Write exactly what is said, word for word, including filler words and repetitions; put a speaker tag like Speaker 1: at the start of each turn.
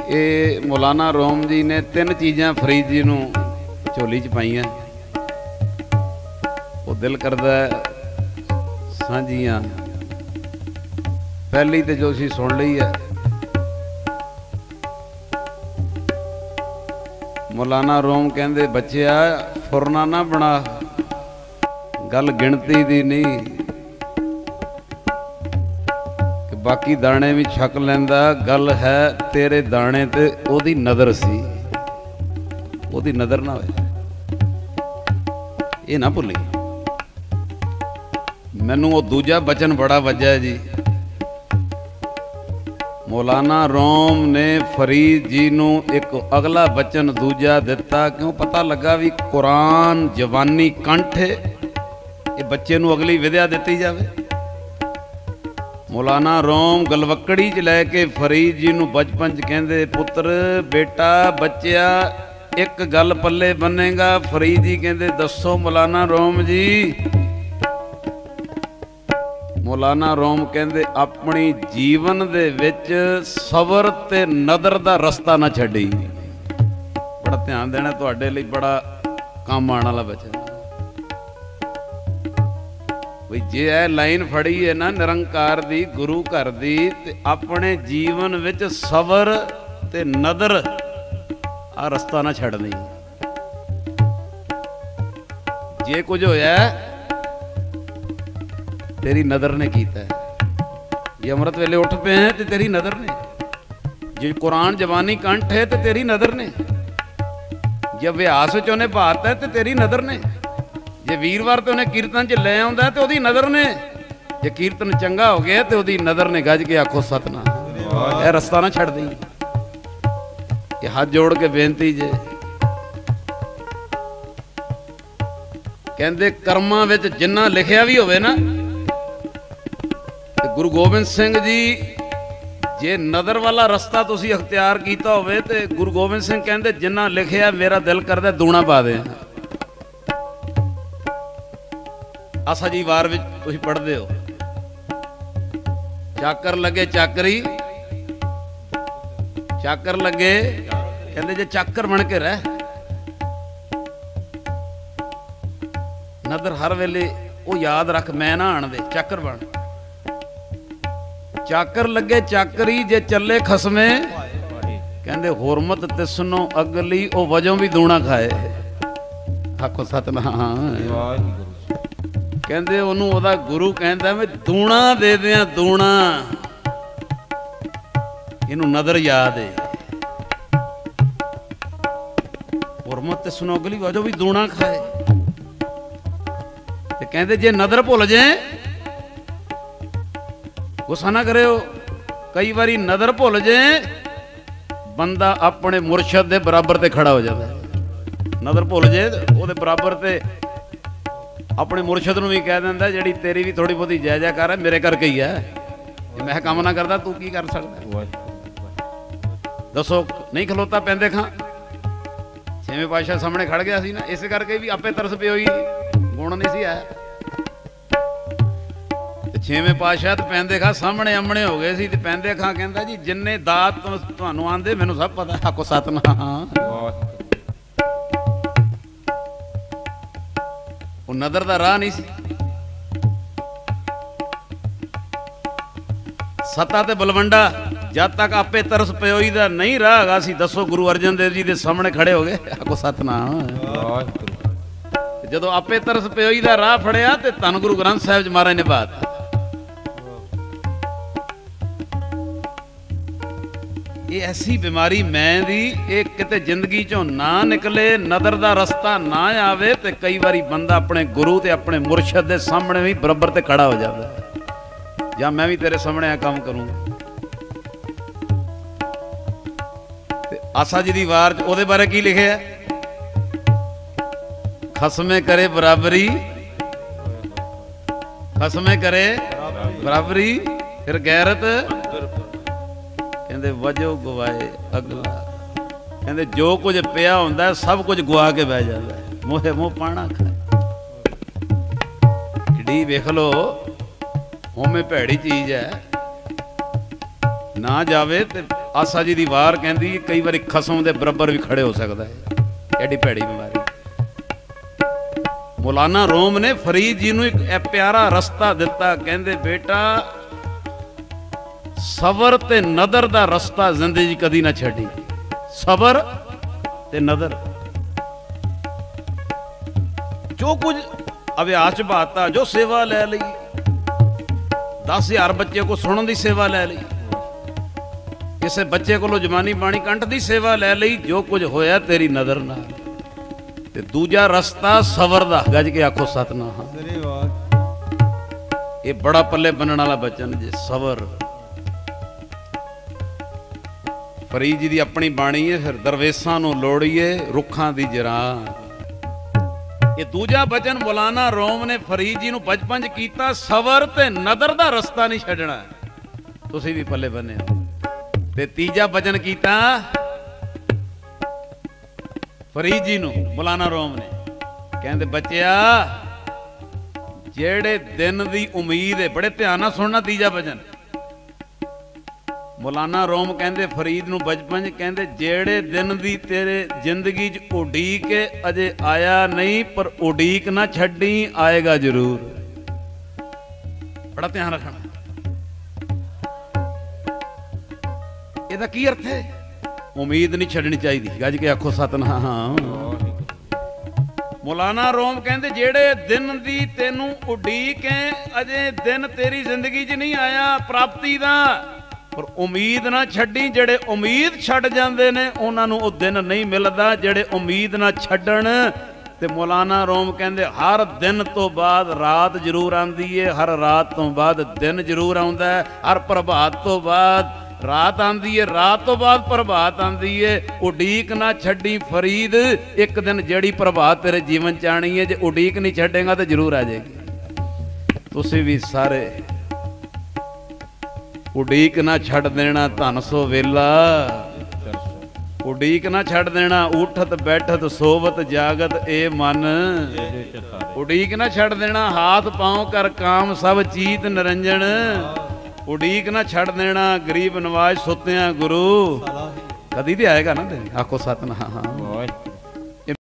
Speaker 1: ਇਹ ਮੌਲਾਨਾ ਰੋਮ ਜੀ ਨੇ ਤਿੰਨ ਚੀਜ਼ਾਂ ਫਰੀਦ ਜੀ ਨੂੰ ਝੋਲੀ 'ਚ ਪਾਈਆਂ। ਉਹ ਦਿਲ ਕਰਦਾ ਸਾਂਝੀਆਂ। ਪਹਿਲੀ ਤੇ ਜੋ ਅਸੀਂ ਸੁਣ ਲਈ ਹੈ, ਮੌਲਾਨਾ ਰੋਮ ਕਹਿੰਦੇ ਬੱਚਿਆ ਫੁਰਨਾ ਨਾ ਬਣਾ, ਗੱਲ ਗਿਣਤੀ ਦੀ ਨਹੀਂ ਕਿ ਬਾਕੀ ਦਾਣੇ ਵੀ ਛਕ ਲੈਂਦਾ, ਗੱਲ ਹੈ ਤੇਰੇ ਦਾਣੇ ਤੇ ਉਹਦੀ ਨਜ਼ਰ ਸੀ, ਉਹਦੀ ਨਜ਼ਰ ਨਾ ਹੋਏ, ਇਹ ਨਾ ਭੁੱਲੀ। ਮੈਨੂੰ ਉਹ ਦੂਜਾ ਬਚਨ ਬੜਾ ਵੱਜਿਆ ਜੀ। ਮੌਲਾਨਾ ਰੋਮ ਨੇ ਫਰੀਦ ਜੀ ਨੂੰ ਇੱਕ ਅਗਲਾ ਬਚਨ ਦੂਜਾ ਦਿੱਤਾ, ਕਿਉਂ ਪਤਾ ਲੱਗਾ ਵੀ ਕੁਰਾਨ ਜਵਾਨੀ ਕੰਠ ਹੈ, ਇਹ ਬੱਚੇ ਨੂੰ ਅਗਲੀ ਵਿਦਿਆ ਦਿੱਤੀ ਜਾਵੇ। ਮੌਲਾਨਾ ਰੋਮ ਗਲਵੱਕੜੀ 'ਚ ਲੈ ਕੇ ਫਰੀਦ ਜੀ ਨੂੰ ਬਚਪਨ 'ਚ ਕਹਿੰਦੇ ਪੁੱਤਰ ਬੇਟਾ ਬੱਚਿਆ ਇੱਕ ਗੱਲ ਪੱਲੇ ਬੰਨੇਗਾ। ਫਰੀਦ ਜੀ ਕਹਿੰਦੇ ਦੱਸੋ ਮੌਲਾਨਾ ਰੋਮ ਜੀ। ਮੌਲਾਨਾ ਰੋਮ ਕਹਿੰਦੇ ਆਪਣੀ ਜੀਵਨ ਦੇ ਵਿੱਚ ਸਬਰ ਤੇ ਨਦਰ ਦਾ ਰਸਤਾ ਨਾ ਛੱਡੀ। ਬੜਾ ਧਿਆਨ ਦੇਣਾ, ਤੁਹਾਡੇ ਲਈ ਬੜਾ ਕੰਮ ਆਉਣ ਵਾਲਾ ਬੱਚਾ। ਵੀ ਜੇ ਇਹ ਲਾਈਨ ਫੜੀ ਹੈ ਨਾ ਨਿਰੰਕਾਰ ਦੀ, ਗੁਰੂ ਘਰ ਦੀ, ਤੇ ਆਪਣੇ ਜੀਵਨ ਵਿੱਚ ਸਬਰ ਤੇ ਨਦਰ ਆ ਰਸਤਾ ਨਾ ਛੱਡਣੀ। ਜੇ ਕੁਝ ਹੋਇਆ ਤੇਰੀ ਨਜ਼ਰ ਨੇ ਕੀਤਾ, ਜੇ ਅੰਮ੍ਰਿਤ ਵੇਲੇ ਉੱਠ ਪਏ ਹੈ ਤੇ ਤੇਰੀ ਨਜ਼ਰ ਨੇ, ਜੇ ਕੁਰਾਨ ਜਵਾਨੀ ਕੰਠ ਹੈ ਤੇ ਤੇਰੀ ਨਜ਼ਰ ਨੇ, ਜੇ ਅਭਿਆਸ ਵਿੱਚ ਉਹਨੇ ਬਾਤ ਹੈ ਤੇ ਤੇਰੀ ਨਜ਼ਰ ਨੇ, ਜੇ ਵੀਰਵਾਰ ਤੇ ਉਹਨੇ ਕੀਰਤਨ 'ਚ ਲੈ ਆਉਂਦਾ ਤੇ ਉਹਦੀ ਨਜ਼ਰ ਨੇ, ਜੇ ਕੀਰਤਨ ਚੰਗਾ ਹੋ ਗਿਆ ਤੇ ਉਹਦੀ ਨਜ਼ਰ ਨੇ। ਗੱਜ ਕੇ ਆਖੋ ਸਤਨਾਮ। ਇਹ ਰਸਤਾ ਨਾ ਛੱਡ ਦੇਈ। ਇਹ ਹੱਥ ਜੋੜ ਕੇ ਬੇਨਤੀ ਜੇ, ਕਹਿੰਦੇ ਕਰਮਾਂ ਵਿੱਚ ਜਿੰਨਾ ਲਿਖਿਆ ਵੀ ਹੋਵੇ ਨਾ, ਤੇ ਗੁਰੂ ਗੋਬਿੰਦ ਸਿੰਘ ਜੀ ਜੇ ਨਜ਼ਰ ਵਾਲਾ ਰਸਤਾ ਤੁਸੀਂ ਅਖਤਿਆਰ ਕੀਤਾ ਹੋਵੇ ਤੇ ਗੁਰੂ ਗੋਬਿੰਦ ਸਿੰਘ ਕਹਿੰਦੇ ਜਿੰਨਾ ਲਿਖਿਆ ਮੇਰਾ ਦਿਲ ਕਰਦਾ ਦੂਣਾ ਪਾ ਦੇ। ਆਸਾ ਜੀ ਵਾਰ ਵਿੱਚ ਤੁਸੀਂ ਪੜ੍ਹਦੇ ਹੋ, ਚਾਕਰ ਲੱਗੇ ਚਾਕਰੀ, ਚਾਕਰ ਲੱਗੇ ਕਹਿੰਦੇ ਜੇ ਚਾਕਰ ਬਣ ਕੇ ਰਹਿ। ਨਦਰ ਹਰ ਵੇਲੇ ਉਹ ਯਾਦ ਰੱਖ, ਮੈਂ ਨਾ ਆਣ ਦੇ, ਚਾਕਰ ਬਣ। ਚਾਕਰ ਲੱਗੇ ਚਾਕਰੀ ਜੇ ਚੱਲੇ ਖਸਮੇ, ਕਹਿੰਦੇ ਹੁਰਮਤ ਤਿਸਨੋਂ ਅਗਲੀ ਉਹ ਵਜੋਂ ਵੀ ਦੂਣਾ ਖਾਏ। ਆਖੋ ਸਤਨਾਮ। ਕਹਿੰਦੇ ਉਹਨੂੰ ਉਹਦਾ ਗੁਰੂ ਕਹਿੰਦਾ ਮੈਂ ਦੂਣਾ ਦੇ ਦਿਆਂ, ਦੂਣਾ। ਇਹਨੂੰ ਨਦਰ ਯਾਦ ਏ, ਹੁਰਮਤ ਤਿਸਨੋਂ ਅਗਲੀ ਵਜੋਂ ਵੀ ਦੂਣਾ ਖਾਏ। ਤੇ ਕਹਿੰਦੇ ਜੇ ਨਦਰ ਭੁੱਲ ਜਾਏ, ਗੁੱਸਾ ਨਾ ਕਰਿਓ, ਕਈ ਵਾਰੀ ਨਜ਼ਰ ਭੁੱਲ ਜਾਏ ਬੰਦਾ ਆਪਣੇ ਮੁਰਸ਼ਦ ਦੇ ਬਰਾਬਰ ਤੇ ਖੜਾ ਹੋ ਜਾਂਦਾ। ਨਜ਼ਰ ਭੁੱਲ ਜਾਏ ਉਹਦੇ ਬਰਾਬਰ ਤੇ ਆਪਣੇ ਮੁਰਸ਼ਦ ਨੂੰ ਵੀ ਕਹਿ ਦਿੰਦਾ ਜਿਹੜੀ ਤੇਰੀ ਵੀ ਥੋੜੀ ਬਹੁਤੀ ਜੈ ਜੈਕਾਰ ਹੈ ਮੇਰੇ ਕਰਕੇ ਹੀ ਹੈ, ਜੇ ਮੈਂ ਕੰਮ ਨਾ ਕਰਦਾ ਤੂੰ ਕੀ ਕਰ ਸਕਦਾ। ਦੱਸੋ ਨਹੀਂ ਖਲੋਤਾ ਪੈਂਦੇ ਖਾਂ। ਛੇਵੇਂ ਪਾਤਸ਼ਾਹ ਸਾਹਮਣੇ ਖੜ ਗਿਆ ਸੀ ਨਾ, ਇਸੇ ਕਰਕੇ ਵੀ ਆਪੇ ਤਰਸ ਪਈ ਹੋਈ, ਗੁਣ ਨਹੀਂ ਸੀ ਆਇਆ। ਛੇਵੇਂ ਪਾਤਸ਼ਾਹ ਤੇ ਪੈਂਦੇ ਖਾਂ ਸਾਹਮਣੇ ਆਮਣੇ ਹੋ ਗਏ ਸੀ, ਤੇ ਪੈਂਦੇ ਖਾਂ ਕਹਿੰਦਾ ਜੀ ਜਿੰਨੇ ਦਾਤ ਤੁਹਾਨੂੰ ਆਂਦੇ ਮੈਨੂੰ ਸਭ ਪਤਾ। ਆਖੋ ਸਤਨਾਮ। ਉਹ ਨਦਰ ਦਾ ਰਾਹ ਨਹੀਂ ਸੀ, ਸੱਤਾ ਤੇ ਬਲਵੰਡਾ ਜਦ ਤੱਕ ਆਪੇ ਤਰਸ ਪਿਓਈ ਦਾ ਨਹੀਂ ਰਾਹ ਹੈਗਾ ਸੀ। ਦੱਸੋ ਗੁਰੂ ਅਰਜਨ ਦੇਵ ਜੀ ਦੇ ਸਾਹਮਣੇ ਖੜੇ ਹੋ ਗਏ। ਆਖੋ ਸਤਨਾਮ। ਜਦੋਂ ਆਪੇ ਤਰਸ ਪਿਓਈ ਦਾ ਰਾਹ ਫੜਿਆ ਤੇ ਧੰਨ ਗੁਰੂ ਗ੍ਰੰਥ ਸਾਹਿਬ ਜੀ ਮਹਾਰਾਜ ਨੇ ਬਾਤ। ਇਹ ਐਸੀ ਬਿਮਾਰੀ ਮੈਂ ਦੀ, ਇਹ ਕਿਤੇ ਜ਼ਿੰਦਗੀ ਚੋਂ ਨਾ ਨਿਕਲੇ, ਨਦਰ ਦਾ ਰਸਤਾ ਨਾ ਆਵੇ, ਤੇ ਕਈ ਵਾਰੀ ਬੰਦਾ ਆਪਣੇ ਗੁਰੂ ਤੇ ਆਪਣੇ ਮੁਰਸ਼ਦ ਦੇ ਸਾਹਮਣੇ ਵੀ ਬਰਾਬਰ ਤੇ ਖੜਾ ਹੋ ਜਾਂਦਾ। ਜਾਂ ਮੈਂ ਵੀ ਤੇਰੇ ਸਾਹਮਣੇ ਆ ਕੰਮ ਕਰੂੰਗਾ। ਤੇ ਆਸਾ ਜੀ ਦੀ ਵਾਰ ਚ ਉਹਦੇ ਬਾਰੇ ਕੀ ਲਿਖਿਆ? ਖਸਮੇ ਕਰੇ ਬਰਾਬਰੀ, ਖਸਮੇ ਕਰੇ ਬਰਾਬਰੀ, ਫਿਰ ਗੈਰਤ ਕਹਿੰਦੇ ਵਜੋ ਗਵਾਏ ਅਗਲਾ। ਕਹਿੰਦੇ ਜੋ ਕੁਝ ਪਿਆ ਹੁੰਦਾ ਸਭ ਕੁਝ ਗਵਾ ਕੇ ਬਹਿ ਜਾਂਦਾ। ਮੋਹੇ ਮੋਹ ਪਾਣਾ ਖਾਏ। ਕਿਹੜੀ ਵੇਖ ਲੋ ਹੋਵੇਂ ਭੈੜੀ ਚੀਜ਼ ਹੈ, ਨਾ ਜਾਵੇ ਤੇ ਆਸਾ ਜੀ ਦੀ ਵਾਰ ਕਹਿੰਦੀ ਕਈ ਵਾਰੀ ਖਸਮ ਦੇ ਬਰਾਬਰ ਵੀ ਖੜੇ ਹੋ ਸਕਦਾ ਹੈ, ਐਡੀ ਭੈੜੀ ਬਿਮਾਰੀ। ਮੌਲਾਨਾ ਰੂਮ ਨੇ ਫਰੀਦ ਜੀ ਨੂੰ ਇੱਕ ਇਹ ਪਿਆਰਾ ਰਸਤਾ ਦਿੱਤਾ, ਕਹਿੰਦੇ ਬੇਟਾ ਸਬਰ ਤੇ ਨਦਰ ਦਾ ਰਸਤਾ ਜ਼ਿੰਦਗੀ ਕਦੀ ਨਾ ਛੱਡੀ, ਸਬਰ ਤੇ ਨਦਰ। ਜੋ ਕੁਝ ਅਭਿਆਸ ਚ ਬਾਤਾ, ਜੋ ਸੇਵਾ ਲੈ ਲਈ, ਦਸ ਹਜ਼ਾਰ ਬੱਚੇ ਕੋ ਸੁਣਨ ਦੀ ਸੇਵਾ ਲੈ ਲਈ, ਕਿਸੇ ਬੱਚੇ ਕੋਲੋਂ ਜਵਾਨੀ ਬਾਣੀ ਕੰਠ ਦੀ ਸੇਵਾ ਲੈ ਲਈ, ਜੋ ਕੁਝ ਹੋਇਆ ਤੇਰੀ ਨਜ਼ਰ ਨਾਲ। ਤੇ ਦੂਜਾ ਰਸਤਾ ਸਬਰ ਦਾ, ਗੱਜ ਕੇ ਆਖੋ ਸਤਨਾਮ। ਇਹ ਬੜਾ ਪੱਲੇ ਬੰਨਣ ਵਾਲਾ ਬਚਨ ਜੇ, ਸਬਰ। ਫਰੀਦ ਜੀ ਦੀ ਆਪਣੀ ਬਾਣੀ ਹੈ, ਫਿਰ ਦਰਵੇਸਾਂ ਨੂੰ ਲੋੜੀਏ ਰੁੱਖਾਂ ਦੀ ਜਰਾਂ। ਇਹ ਦੂਜਾ ਬਚਨ ਮੌਲਾਨਾ ਰੂਮ ਨੇ ਫਰੀਦ ਜੀ ਨੂੰ ਬਚਪਨ ਚ ਕੀਤਾ, ਸਬਰ ਤੇ ਨਦਰ ਦਾ ਰਸਤਾ ਨਹੀਂ ਛੱਡਣਾ। ਤੁਸੀਂ ਵੀ ਪੱਲੇ ਬੰਨਿਆ। ਤੇ ਤੀਜਾ ਬਚਨ ਕੀਤਾ ਫਰੀਦ ਜੀ ਨੂੰ ਮੌਲਾਨਾ ਰੂਮ ਨੇ, ਕਹਿੰਦੇ ਬੱਚਿਆ ਜਿਹੜੇ ਦਿਨ ਦੀ ਉਮੀਦ ਹੈ, ਬੜੇ ਧਿਆਨ ਨਾਲ ਸੁਣਨਾ ਤੀਜਾ ਬਚਨ। ਮੌਲਾਨਾ ਰੂਮ ਕਹਿੰਦੇ ਫਰੀਦ ਨੂੰ ਬਚਪਨ ਚ, ਕਹਿੰਦੇ ਜਿਹੜੇ ਦਿਨ ਦੀ ਤੇਰੇ ਜ਼ਿੰਦਗੀ ਚ ਉਡੀਕ ਅਜੇ ਆਇਆ ਨਹੀਂ, ਪਰ ਉਡੀਕ ਨਾ ਛੱਡੀ, ਆਏਗਾ ਜ਼ਰੂਰ। ਬੜਾ ਧਿਆਨ ਰੱਖਣਾ। ਇਹਦਾ ਕੀ ਅਰਥ ਹੈ? ਉਮੀਦ ਨਹੀਂ ਛੱਡਣੀ ਚਾਹੀਦੀ, ਗੱਜ ਕੇ ਆਖੋ ਸਤਨਾਮ। ਮੌਲਾਨਾ ਰੂਮ ਕਹਿੰਦੇ ਜਿਹੜੇ ਦਿਨ ਦੀ ਤੈਨੂੰ ਉਡੀਕ ਹੈ, ਅਜੇ ਦਿਨ ਤੇਰੀ ਜ਼ਿੰਦਗੀ 'ਚ ਨਹੀਂ ਆਇਆ ਪ੍ਰਾਪਤੀ ਦਾ, ਪਰ ਉਮੀਦ ਨਾ ਛੱਡੀ। ਜਿਹੜੇ ਉਮੀਦ ਛੱਡ ਜਾਂਦੇ ਨੇ ਉਹਨਾਂ ਨੂੰ ਉਹ ਦਿਨ ਨਹੀਂ ਮਿਲਦਾ, ਜਿਹੜੇ ਉਮੀਦ ਨਾ ਛੱਡਣ। ਤੇ ਮੌਲਾਨਾ ਰੂਮ ਕਹਿੰਦੇ ਹਰ ਦਿਨ ਤੋਂ ਬਾਅਦ ਰਾਤ ਜ਼ਰੂਰ ਆਉਂਦੀ ਹੈ, ਹਰ ਰਾਤ ਤੋਂ ਬਾਅਦ ਦਿਨ ਜ਼ਰੂਰ ਆਉਂਦਾ ਹੈ, ਹਰ ਪ੍ਰਭਾਤ ਤੋਂ ਬਾਅਦ ਰਾਤ ਆਂਦੀ ਹੈ, ਰਾਤ ਤੋਂ ਬਾਅਦ ਪ੍ਰਭਾਤ ਆਂਦੀ ਹੈ। ਉਡੀਕ ਨਾ ਛੱਡੀ ਫਰੀਦ, ਇੱਕ ਦਿਨ ਜਿਹੜੀ ਪ੍ਰਭਾਤ ਤੇਰੇ ਜੀਵਨ ਚ ਆਣੀ ਹੈ, ਜੇ ਉਡੀਕ ਨਹੀਂ ਛੱਡੇਗਾ ਤਾਂ ਜ਼ਰੂਰ ਆ ਜਾਏਗੀ। ਤੁਸੀਂ ਵੀ ਸਾਰੇ ਉਡੀਕ ਨਾ ਛੱਡ ਦੇਣਾ, ਧਨ ਸੋ ਵੇਲਾ ਉਡੀਕ ਨਾ ਛੱਡ ਦੇਣਾ, ਉਠਤ ਬੈਠਤ ਸੋਵਤ ਜਾਗਤ ਇਹ ਮਨ। ਉਡੀਕ ਨਾ ਛੱਡ ਦੇਣਾ, ਹਾਥ ਪਾਉ ਕਰ ਕਾਮ ਸਭ ਚੀਤ ਨਿਰੰਜਨ। ਉਡੀਕ ਨਾ ਛੱਡ ਦੇਣਾ, ਗਰੀਬ ਨਵਾਜ਼ ਸੁੱਤਿਆਂ ਗੁਰੂ। ਕਦੀ ਤੇ ਆਏਗਾ ਨਾ, ਆਖੋ ਸਤਨਾਮ।